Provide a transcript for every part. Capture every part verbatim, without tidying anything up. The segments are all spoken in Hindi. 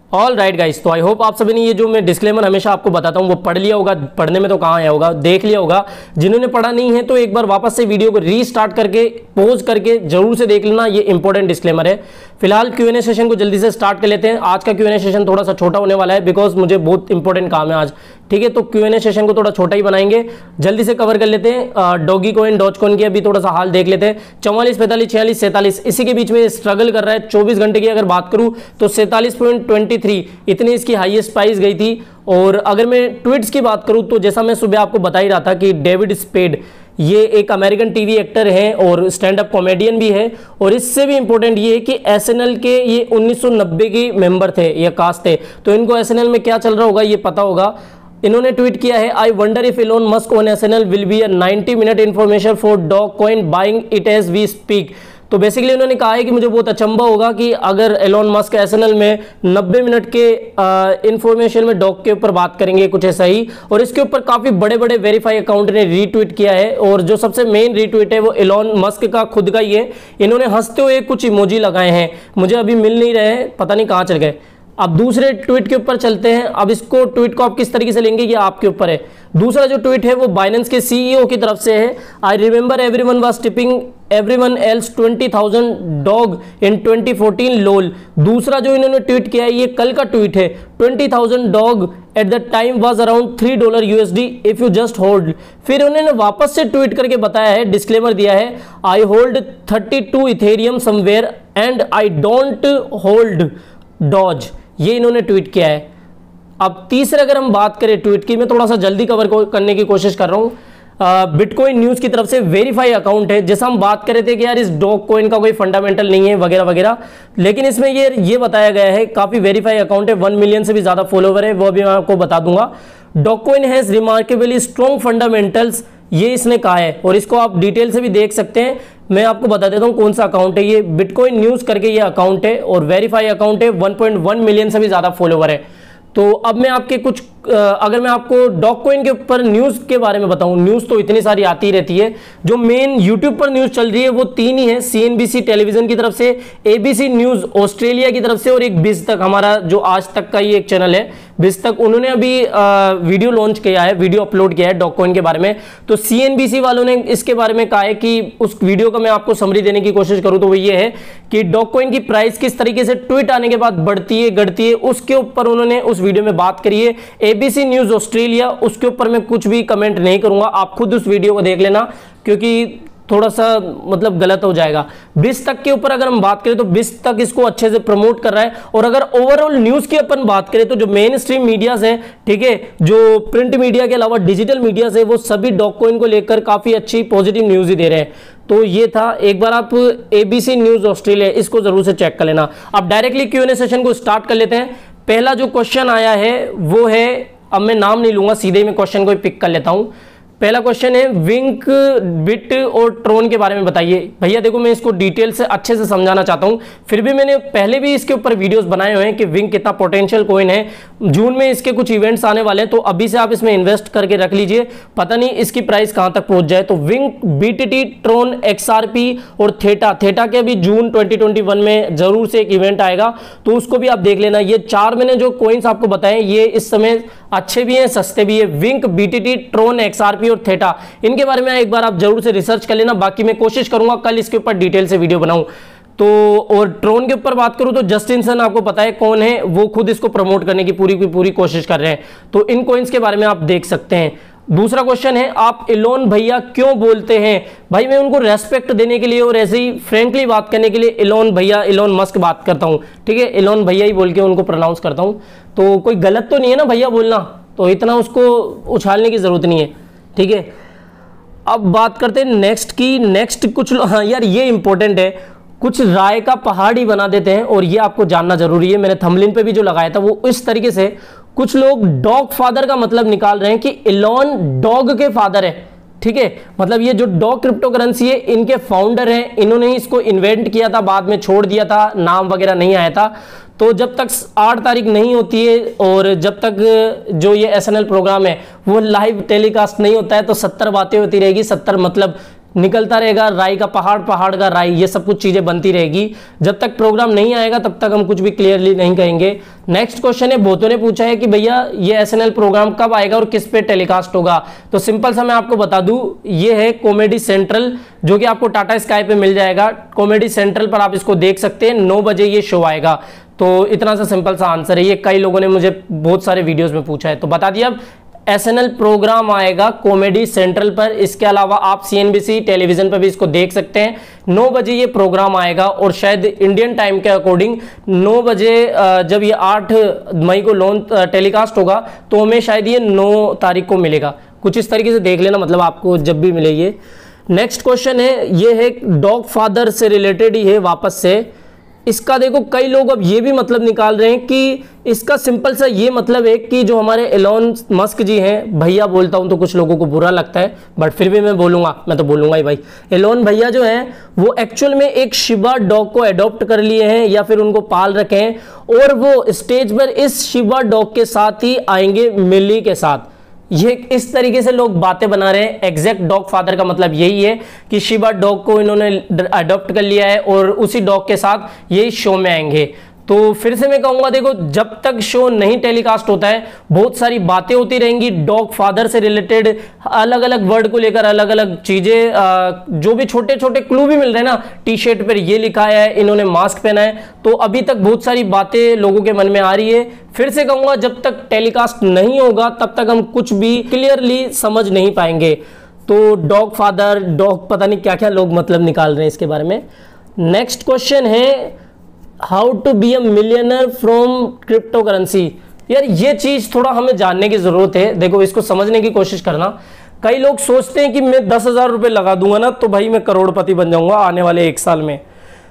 ऑल राइट गाइस, तो आई होप आप सभी ने ये जो मैं डिस्क्लेमर हमेशा आपको बताता हूँ वो पढ़ लिया होगा। पढ़ने में तो कहाँ आया होगा, देख लिया होगा। जिन्होंने पढ़ा नहीं है तो एक बार वापस से वीडियो को रीस्टार्ट करके पॉज करके जरूर से देख लेना, ये इंपॉर्टेंट डिस्क्लेमर है। फिलहाल क्यू एन ए सेशन को जल्दी से स्टार्ट कर लेते हैं। आज का क्यू एन ए सेशन थोड़ा सा छोटा होने वाला है बिकॉज मुझे बहुत इंपॉर्टेंट काम है आज, ठीक है। तो क्यू एन ए सेशन को थोड़ा छोटा ही बनाएंगे, जल्दी से कवर कर लेते हैं। डॉगी कॉइन, डॉज कॉइन की अभी थोड़ा सा हाल देख लेते हैं। चौवालीस, पैंतालीस, छियालीस, सैंतालीस, इसी के बीच में स्ट्रगल कर रहा है। चौबीस घंटे की अगर बात करूं तो सैंतालीस पॉइंट दो तीन इतनी इसकी हाईएस्ट प्राइस गई थी। और अगर मैं ट्वीट्स की बात करूं तो जैसा मैं सुबह आपको बता ही रहा था कि डेविड स्पेड ये एक अमेरिकन टीवी एक्टर हैं और स्टैंड अप कॉमेडियन भी है। और इससे भी इंपॉर्टेंट ये है कि एसएनएल के ये उन्नीस सौ नब्बे के मेंबर थे या कास्ट थे, तो इनको एसएनएल में क्या चल रहा होगा ये पता होगा। इन्होंने ट्वीट किया है, I wonder if Elon Musk on SNL will be a ninety minute information for dog coin buying it as we speak. तो बेसिकली उन्होंने कहा है कि मुझे बहुत अचंभा होगा कि अगर एलोन मस्क एसएनएल में नब्बे मिनट के इंफॉर्मेशन में डॉग के ऊपर बात करेंगे, कुछ ऐसा ही। और इसके ऊपर काफी बड़े बड़े वेरीफाई अकाउंट ने रीट्वीट किया है और जो सबसे मेन रीट्वीट है वो एलोन मस्क का खुद का ही है। इन्होंने हंसते हुए कुछ इमोजी लगाए हैं, मुझे अभी मिल नहीं रहे हैं, पता नहीं कहाँ चल गए। अब दूसरे ट्वीट के ऊपर चलते हैं। अब इसको ट्वीट को आप किस तरीके से लेंगे ये आपके ऊपर है। दूसरा जो ट्वीट है वो बाइनेंस के सीईओ की तरफ से है, I remember everyone was tipping everyone else twenty thousand dog in twenty fourteen lol. दूसरा जो इन्होंने ट्वीट किया है ये कल का ट्वीट है, twenty thousand dog at the time was around three dollar USD if you just hold. फिर उन्होंने वापस से ट्वीट करके बताया है, डिस्क्लेमर दिया है, I hold thirty two Ethereum somewhere and I don't hold doge. ये इन्होंने ट्वीट किया है। अब तीसरे अगर हम बात करें ट्वीट की, मैं थोड़ा सा जल्दी कवर करने की कोशिश कर रहा हूं। बिटकॉइन न्यूज की तरफ से वेरीफाई अकाउंट है, जैसा हम बात कर रहे थे कि यार इस डॉग कॉइन का कोई फंडामेंटल नहीं है वगैरह वगैरह, लेकिन इसमें ये ये बताया गया है काफी वेरीफाई अकाउंट है, वन मिलियन से भी ज्यादा फॉलोवर है, वो भी मैं आपको बता दूंगा। Dog coin has remarkably strong fundamentals, ये इसने कहा है और इसको आप डिटेल से भी देख सकते हैं। मैं आपको बता देता हूं कौन सा अकाउंट है ये, बिटकॉइन न्यूज करके ये अकाउंट है और वेरीफाई अकाउंट है, वन पॉइंट वन मिलियन से भी ज्यादा फॉलोवर है। तो अब मैं आपके कुछ अगर मैं आपको डॉग कॉइन के ऊपर न्यूज के बारे में बताऊं, न्यूज तो इतनी सारी आती रहती है। जो मेन यूट्यूब पर न्यूज चल रही है वो तीन ही है, सीएनबीसी टेलीविजन की तरफ से, एबीसी न्यूज ऑस्ट्रेलिया की तरफ से और एक बिज तक, हमारा जो आज तक का ही एक चैनल है बिज तक, उन्होंने अभी आ, वीडियो लॉन्च किया है, वीडियो अपलोड किया है डॉग कॉइन के बारे में। तो सीएनबीसी वालों ने इसके बारे में कहा है कि उस वीडियो का मैं आपको समरी देने की कोशिश करूं तो वो ये है कि डॉग कॉइन की प्राइस किस तरीके से ट्वीट आने के बाद बढ़ती है घटती है, उसके ऊपर उन्होंने उस वीडियो में बात करी है। एबीसी न्यूज ऑस्ट्रेलिया, उसके ऊपर मैं कुछ भी कमेंट नहीं करूंगा, आप खुद उस वीडियो को देख लेना क्योंकि थोड़ा सा मतलब गलत हो जाएगा। बिस तक के ऊपर अगर हम बात करें तो बिस तक इसको अच्छे से प्रमोट कर रहा है। और अगर ओवरऑल न्यूज की अपन बात करें तो जो मेन स्ट्रीम मीडिया है, ठीक है, जो प्रिंट मीडिया के अलावा डिजिटल मीडिया है, वो सभी डॉग कॉइन को लेकर काफी अच्छी पॉजिटिव न्यूज ही दे रहे हैं। तो ये था, एक बार आप एबीसी न्यूज ऑस्ट्रेलिया इसको जरूर से चेक कर लेना। अब directly Q N A session को स्टार्ट कर लेते हैं। पहला जो क्वेश्चन आया है वो है, अब मैं नाम नहीं लूंगा, सीधे ही मैं क्वेश्चन को पिक कर लेता हूं। पहला क्वेश्चन है, विंक, बिट और ट्रोन के बारे में बताइए। भैया देखो मैं इसको डिटेल से अच्छे से समझाना चाहता हूं, फिर भी मैंने पहले भी इसके ऊपर वीडियोस बनाए हुए हैं कि विंक कितना पोटेंशियल कॉइन है। जून में इसके कुछ इवेंट्स आने वाले हैं, तो अभी से आप इसमें इन्वेस्ट करके रख लीजिए, पता नहीं इसकी प्राइस कहां तक पहुंच जाए। तो विंक, बीटीटी, ट्रोन, एक्सआरपी और थेटा, थेटा के भी जून ट्वेंटी ट्वेंटी वन में जरूर से एक इवेंट आएगा, तो उसको भी आप देख लेना। ये चार मैंने जो कॉइन्स आपको बताए ये इस समय अच्छे भी हैं, सस्ते भी है। विंक, बीटीटी, ट्रोन, एक्सआरपी और थेटा, इनके बारे में एक बार आप जरूर से रिसर्च कर लेना। बाकी मैं कोशिश करूंगा कल इसके ऊपर डिटेल से वीडियो बनाऊं। तो और ट्रोन के ऊपर बात करूं तो जस्टिन सन आपको पता है कौन है, वो खुद इसको प्रमोट करने की पूरी की पूरी कोशिश कर रहे हैं, तो इन कॉइन्स के बारे में आप देख सकते हैं। दूसरा क्वेश्चन है, आप एलोन भैया क्यों बोलते हैं? भाई मैं उनको रेस्पेक्ट देने के लिए और ऐसे ही फ्रेंकली बात करने के लिए एलोन भैया, एलोन मस्क बात करता हूं, ठीक है, एलोन भैया ही बोल के उनको प्रोनाउंस करता हूं। तो कोई गलत तो नहीं है ना भैया बोलना, तो इतना उसको उछालने की जरूरत नहीं है, ठीक है। अब बात करते हैं नेक्स्ट की। नेक्स्ट कुछ, हाँ यार ये इंपॉर्टेंट है, कुछ राय का पहाड़ ही बना देते हैं और ये आपको जानना जरूरी है। मैंने थंबनेल पे भी जो लगाया था वो इस तरीके से, कुछ लोग डॉग फादर का मतलब निकाल रहे हैं कि एलोन डॉग के फादर है, ठीक है, मतलब ये जो डॉग क्रिप्टो करेंसी है इनके फाउंडर हैं, इन्होंने ही इसको इन्वेंट किया था, बाद में छोड़ दिया था, नाम वगैरह नहीं आया था। तो जब तक आठ तारीख नहीं होती है और जब तक जो ये एसएनएल प्रोग्राम है वो लाइव टेलीकास्ट नहीं होता है तो सत्तर बातें होती रहेगी। सत्तर मतलब निकलता रहेगा, राई का पहाड़, पहाड़ का राई, ये सब कुछ चीजें बनती रहेगी। जब तक प्रोग्राम नहीं आएगा तब तक हम कुछ भी क्लियरली नहीं कहेंगे। नेक्स्ट क्वेश्चन है, बहुतों ने पूछा है कि भैया ये एसएनएल प्रोग्राम कब आएगा और किस पे टेलीकास्ट होगा। तो सिंपल सा मैं आपको बता दूं, ये है कॉमेडी सेंट्रल, जो कि आपको टाटा स्काई पे मिल जाएगा। कॉमेडी सेंट्रल पर आप इसको देख सकते हैं, नौ बजे ये शो आएगा। तो इतना सा सिंपल सा आंसर है, ये कई लोगों ने मुझे बहुत सारे वीडियोस में पूछा है, तो बता दिया। अब एसएनएल प्रोग्राम आएगा कॉमेडी सेंट्रल पर, इसके अलावा आप सीएनबीसी टेलीविजन पर भी इसको देख सकते हैं। नौ बजे ये प्रोग्राम आएगा और शायद इंडियन टाइम के अकॉर्डिंग नौ बजे, जब ये आठ मई को लॉन्च टेलीकास्ट होगा तो हमें शायद ये नौ तारीख को मिलेगा। कुछ इस तरीके से देख लेना, मतलब आपको जब भी मिले ये। नेक्स्ट क्वेश्चन है, ये है डॉग फादर से रिलेटेड ही है वापस से। इसका देखो कई लोग अब ये भी मतलब निकाल रहे हैं कि इसका सिंपल सा ये मतलब है कि जो हमारे एलोन मस्क जी हैं, भैया बोलता हूं तो कुछ लोगों को बुरा लगता है बट फिर भी मैं बोलूंगा, मैं तो बोलूंगा ही भाई। एलोन भैया जो हैं वो एक्चुअल में एक शिबा डॉग को अडॉप्ट कर लिए हैं या फिर उनको पाल रखे हैं और वो स्टेज पर इस शिबा डॉग के साथ ही आएंगे, मिली के साथ। ये इस तरीके से लोग बातें बना रहे हैं। एग्जैक्ट डॉग फादर का मतलब यही है कि शिबा डॉग को इन्होंने अडॉप्ट कर लिया है और उसी डॉग के साथ यही शो में आएंगे। तो फिर से मैं कहूंगा, देखो जब तक शो नहीं टेलीकास्ट होता है बहुत सारी बातें होती रहेंगी डॉग फादर से रिलेटेड, अलग अलग वर्ड को लेकर अलग अलग चीजें, जो भी छोटे छोटे क्लू भी मिल रहे हैं ना, टी शर्ट पर ये लिखा है, इन्होंने मास्क पहना है, तो अभी तक बहुत सारी बातें लोगों के मन में आ रही है। फिर से कहूंगा, जब तक टेलीकास्ट नहीं होगा तब तक हम कुछ भी क्लियरली समझ नहीं पाएंगे। तो डॉग फादर, डॉग, पता नहीं क्या क्या लोग मतलब निकाल रहे हैं इसके बारे में। नेक्स्ट क्वेश्चन है, how to be a millionaire from crypto currency. यार ये चीज थोड़ा हमें जानने की जरूरत है। देखो इसको समझने की कोशिश करना। कई लोग सोचते हैं कि मैं दस हजार रुपये लगा दूंगा ना तो भाई मैं करोड़पति बन जाऊंगा आने वाले एक साल में।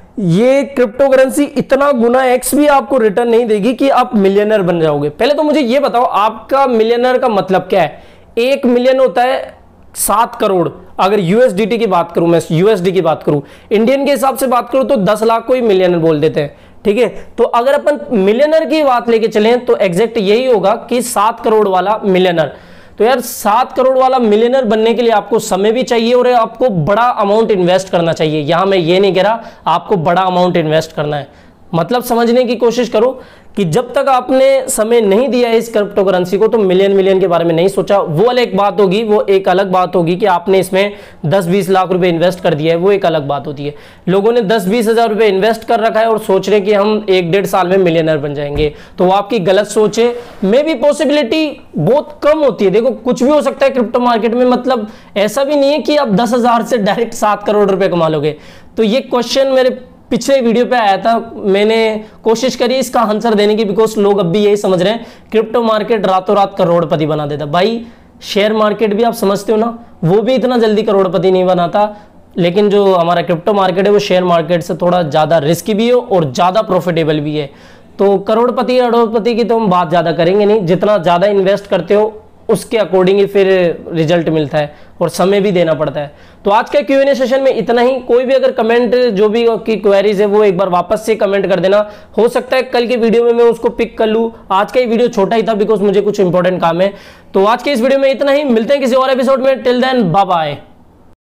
ये क्रिप्टो करेंसी इतना गुना एक्स भी आपको रिटर्न नहीं देगी कि आप मिलियनर बन जाओगे। पहले तो मुझे ये बताओ, आपका मिलियनर का मतलब क्या है? एक मिलियन होता है सात करोड़। अगर यूएसडीटी की बात करूं, मैं यूएसडी की बात करूं, इंडियन के हिसाब से बात करूं तो दस लाख को ही मिलियनर बोल देते हैं, ठीक है। तो अगर अपन मिलियनर की बात लेके चलें तो एग्जैक्ट यही होगा कि सात करोड़ वाला मिलियनर। तो यार सात करोड़ वाला मिलियनर बनने के लिए आपको समय भी चाहिए और आपको बड़ा अमाउंट इन्वेस्ट करना चाहिए। यहां मैं ये नहीं कह रहा आपको बड़ा अमाउंट इन्वेस्ट करना है, मतलब समझने की कोशिश करो कि जब तक आपने समय नहीं दिया है इस क्रिप्टो करेंसी को तो मिलियन मिलियन के बारे में नहीं सोचा, वो अलग एक बात होगी। वो एक अलग बात होगी कि आपने इसमें दस बीस लाख रुपए इन्वेस्ट कर दिया है, वो एक अलग बात होती है। लोगों ने दस बीस हजार रुपए इन्वेस्ट कर रखा है और सोच रहे कि हम एक डेढ़ साल में मिलियनर बन जाएंगे, तो वो आपकी गलत सोच है। मे भी पॉसिबिलिटी बहुत कम होती है। देखो कुछ भी हो सकता है क्रिप्टो मार्केट में, मतलब ऐसा भी नहीं है कि आप दस हजार से डायरेक्ट सात करोड़ रुपए कमा लोगे। तो ये क्वेश्चन मेरे पिछले वीडियो पे आया था, मैंने कोशिश करी इसका आंसर देने की, बिकॉज लोग अब भी यही समझ रहे हैं क्रिप्टो मार्केट रातों रात करोड़पति बना देता। भाई शेयर मार्केट भी आप समझते हो ना, वो भी इतना जल्दी करोड़पति नहीं बनाता, लेकिन जो हमारा क्रिप्टो मार्केट है वो शेयर मार्केट से थोड़ा ज़्यादा रिस्की भी है और ज़्यादा प्रॉफिटेबल भी है। तो करोड़पति अरबपति की तो हम बात ज़्यादा करेंगे नहीं, जितना ज़्यादा इन्वेस्ट करते हो उसके अकॉर्डिंग ही फिर रिजल्ट मिलता है और समय भी देना पड़ता है। तो आज के क्यू एंड ए सेशन में इतना ही। कोई भी अगर कमेंट, जो भी की क्वेरीज है वो एक बार वापस से कमेंट कर देना, हो सकता है कल की वीडियो में मैं उसको पिक कर लूँ। आज का ये वीडियो छोटा ही था बिकॉज मुझे कुछ इंपॉर्टेंट काम है। तो आज के इस वीडियो में इतना ही, मिलते हैं किसी और एपिसोड में। Till then bye bye.